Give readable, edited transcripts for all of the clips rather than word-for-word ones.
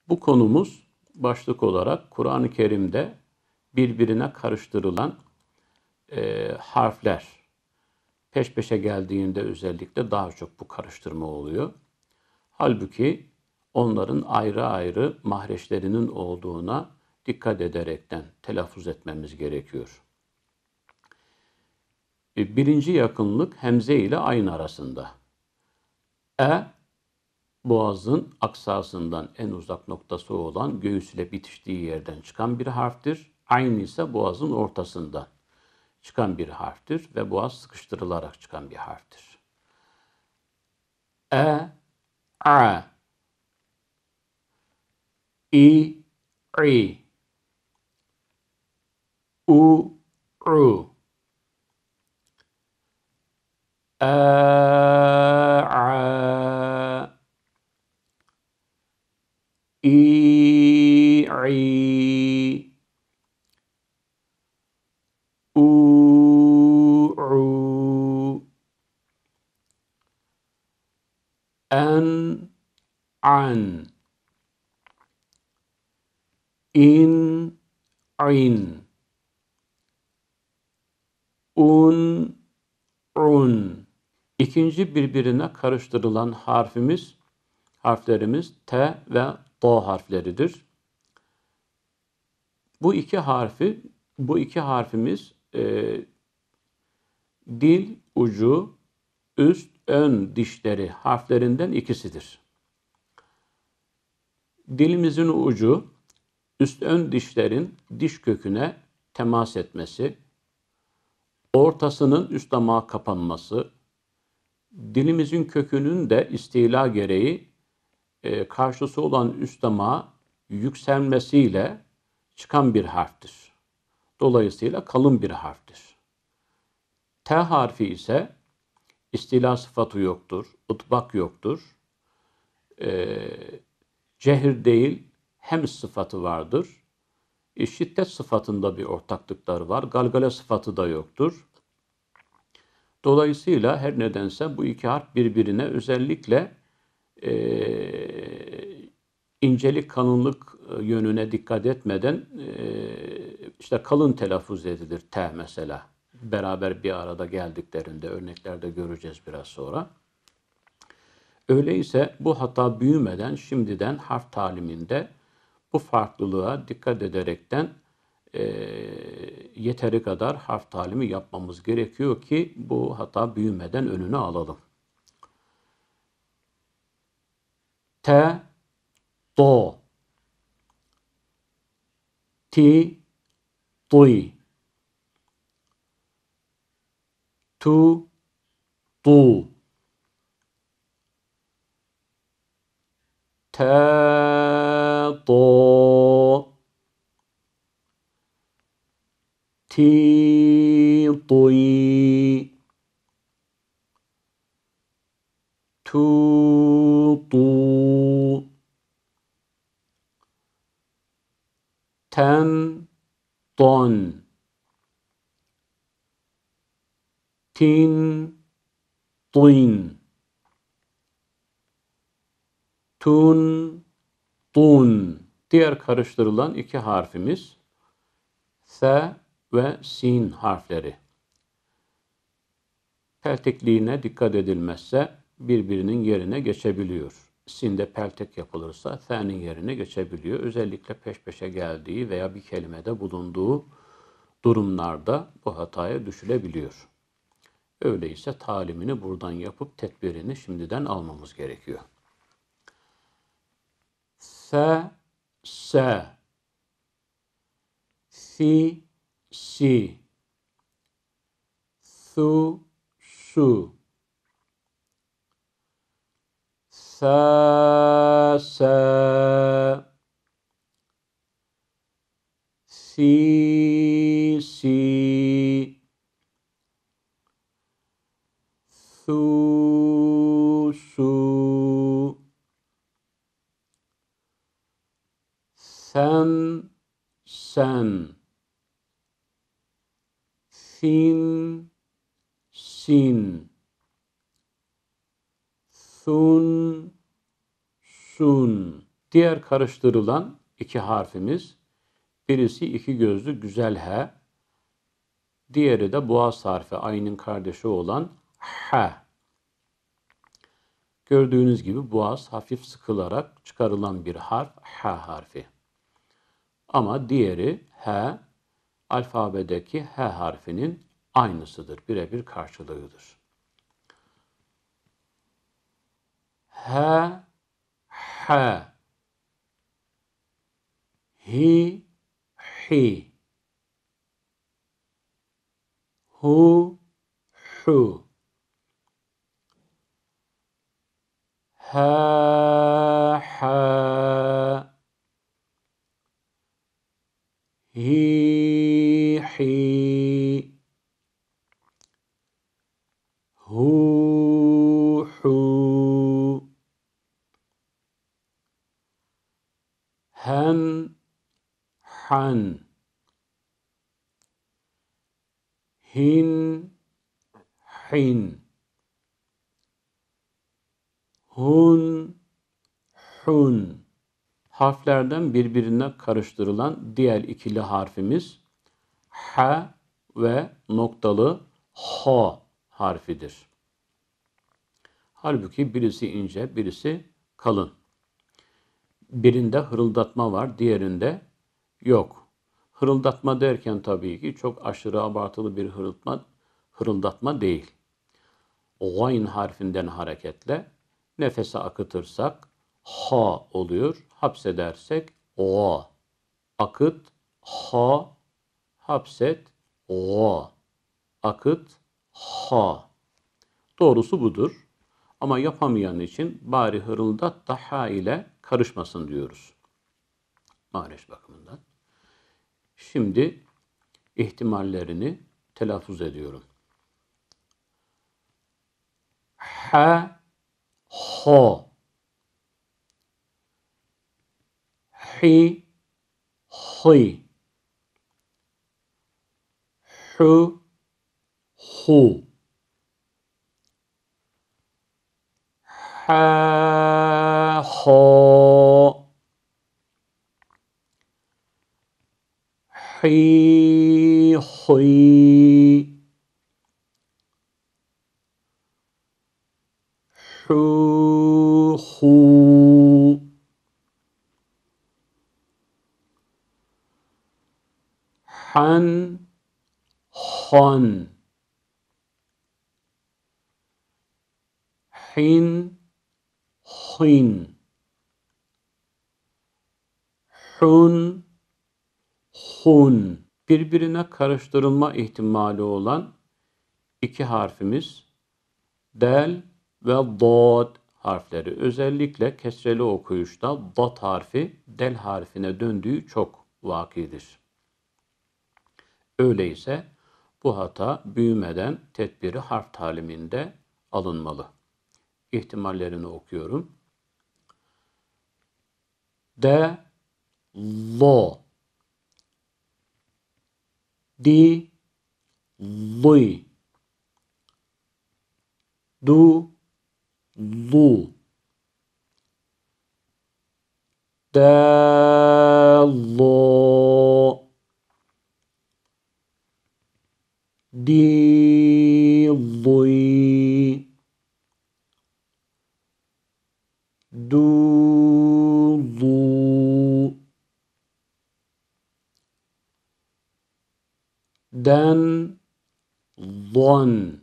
Bu konumuz başlık olarak Kur'an-ı Kerim'de birbirine karıştırılan harfler. Peş peşe geldiğinde özellikle daha çok bu karıştırma oluyor. Halbuki onların ayrı ayrı mahreçlerinin olduğuna dikkat ederekten telaffuz etmemiz gerekiyor. Birinci yakınlık hemze ile ayn arasında. Boğazın aksasından en uzak noktası olan göğüs ile bitiştiği yerden çıkan bir harftir. Ayn ise boğazın ortasından çıkan bir harftir ve boğaz sıkıştırılarak çıkan bir harftir. A, i, u, a, i, u, an, in, un. İkinci birbirine karıştırılan harflerimiz T ve Do harfleridir. Bu iki harfimiz dil ucu, üst, ön dişleri harflerinden ikisidir. Dilimizin ucu, üst ön dişlerin diş köküne temas etmesi, ortasının üst damağa kapanması, dilimizin kökünün de istila gereği karşısı olan üst damağa yükselmesiyle çıkan bir harftir. Dolayısıyla kalın bir harftir. T harfi ise istila sıfatı yoktur, ıtbak yoktur. Cehir değil, hem sıfatı vardır. Şiddet sıfatında bir ortaklıkları var. Galgale sıfatı da yoktur. Dolayısıyla her nedense bu iki harf birbirine özellikle incelik, kalınlık yönüne dikkat etmeden işte kalın telaffuz edilir T mesela. Beraber bir arada geldiklerinde örneklerde göreceğiz biraz sonra. Öyleyse bu hata büyümeden şimdiden harf taliminde bu farklılığa dikkat ederekten yeteri kadar harf talimi yapmamız gerekiyor ki bu hata büyümeden önünü alalım. T, Do, Ti, Tuy, Tu, Tu, T, Do, Ti, Tuy, Tu, Tu, Ten, Don, Tin, Tin, Tun, Tun. Diğer karıştırılan iki harfimiz S ve Sin harfleri. Peltekliğine dikkat edilmezse birbirinin yerine geçebiliyor. Sin'de peltek yapılırsa S'nin yerine geçebiliyor. Özellikle peş peşe geldiği veya bir kelimede bulunduğu durumlarda bu hataya düşülebiliyor. Öyleyse talimini buradan yapıp tedbirini şimdiden almamız gerekiyor. S, si, su, sa, si, su, sen, sin, sun, Diğer karıştırılan iki harfimiz, birisi iki gözlü güzel H, diğeri de boğaz harfi, aynın kardeşi olan H. Gördüğünüz gibi boğaz hafif sıkılarak çıkarılan bir harf H harfi. Ama diğeri H, alfabedeki H harfinin aynısıdır, birebir karşılığıdır. H, H, hi, hi, hu, hu, ha, ha, hi, hi, hu, hu, hen, han, hin, hin, hun, hun. Harflerden birbirine karıştırılan diğer ikili harfimiz H ve noktalı H harfidir. Halbuki birisi ince, birisi kalın. Birinde hırıldatma var, diğerinde yok. Hırıldatma derken tabii ki çok aşırı abartılı bir hırıldatma değil. Gayn harfinden hareketle nefese akıtırsak ha oluyor. Hapsedersek ga. Akıt, ha, hapset, ga. Akıt, ha. Doğrusu budur. Ama yapamayan için bari hırıldat da ha ile karışmasın diyoruz. Mahreç bakımından. Şimdi ihtimallerini telaffuz ediyorum. Ha, ha, hi, hi, hu, hu, ha, ha, hi, hi, hu, hu, han, han, hin, hin, hun, hun. Birbirine karıştırılma ihtimali olan iki harfimiz del ve dad harfleri. Özellikle kesreli okuyuşta dad harfi del harfine döndüğü çok vakidir. Öyleyse bu hata büyümeden tedbiri harf taliminde alınmalı. İhtimallerini okuyorum. De, lo, di, luy, du, lu, de, lo, di, luy, du, lu, den, lon,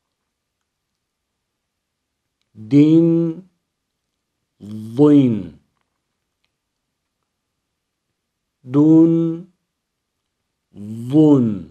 din, lin, dun, lun,